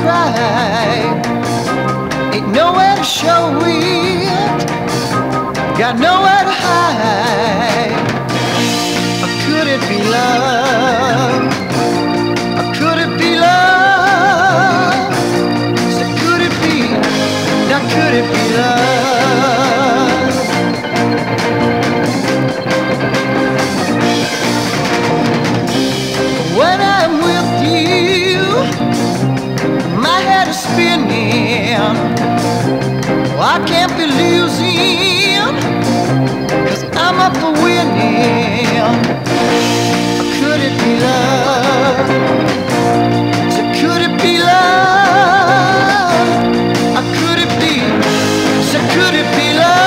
describe. Ain't nowhere to show it, got nowhere to hide. Or could it be love? Or could it be love? So could it be? Now could it be love? When I'm with you, my head is spinning. I can't be losing, 'cause I'm up for winning. Or could it be love? So could it be love? Or could it be? So could it be love?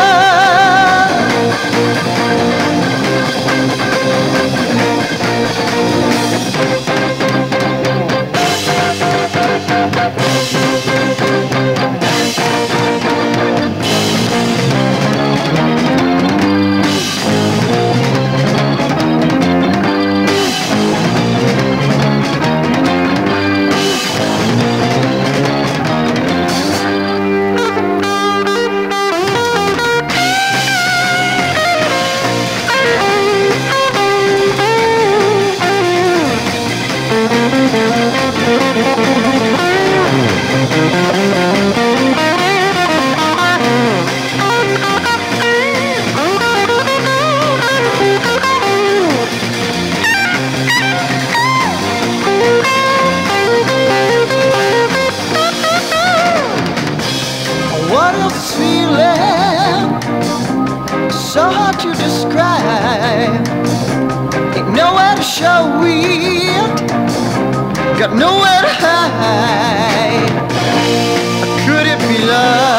What a feeling, so hard to describe. Ain't nowhere to show it, got nowhere to hide. Could it be love?